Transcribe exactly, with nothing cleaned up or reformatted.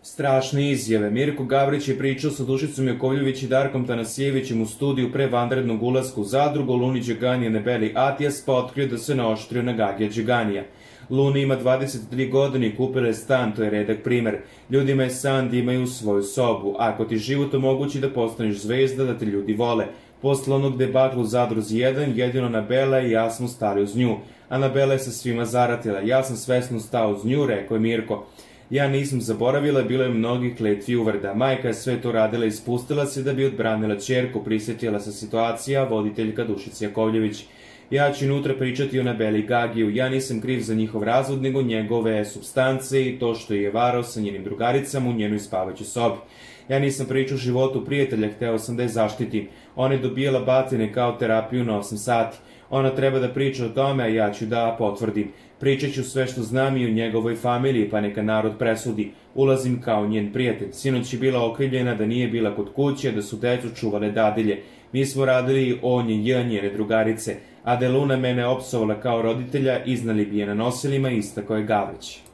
Strašne izjave. Mirko Gavrić je pričao sa Dušicom Jakovljević i Darkom Tanasijevićem u studiju pre vanrednog ulaska u zadrugu. Luni Đeganija ne beli Atijas, pa otkrio da se naoštrio na Gagija Đeganija. Luna ima dvadeset tri godine i kupila je stan, to je redak primer. Ljudima je san da imaju svoju sobu. Ako ti život omogući da postaneš zvezda, da te ljudi vole. Posle onog debakla u Zadruzi jedan, jedino Anabela i ja smo stali uz nju. Anabela je sa svima zaratila. Ja sam svesno stao uz nju, rekao je Mirko. Ja nisam zaboravila, bilo je mnogih kletvi uvreda. Majka je sve to radila i spustila se da bi odbranila ćerku, prisjetila se situacija, voditeljka Dušica Jakovljević. Ja ću unutra pričati o Anabeli i Gagiju. Ja nisam kriv za njihov razvod, nego njegove supstance i to što je varao sa njenim drugaricama u njenoj spavaćoj sobi. Ja nisam pričao o životu prijatelja, hteo sam da je zaštitim. Ona je dobijala batine kao terapiju na osam sati. Ona treba da priča o tome, a ja ću da potvrdim. Pričat ću sve što znam i o njegovoj familiji, pa neka narod presudi. Ulazim kao njen prijatelj. Sinoć je bila okrivljena da nije bila kod kuće, da su decu čuvale dadilje. Mi smo radili on je j njene drugarice, a da je Luna mene opsovala kao roditelja, iznali bi je na nosilima, istako je Gavrić.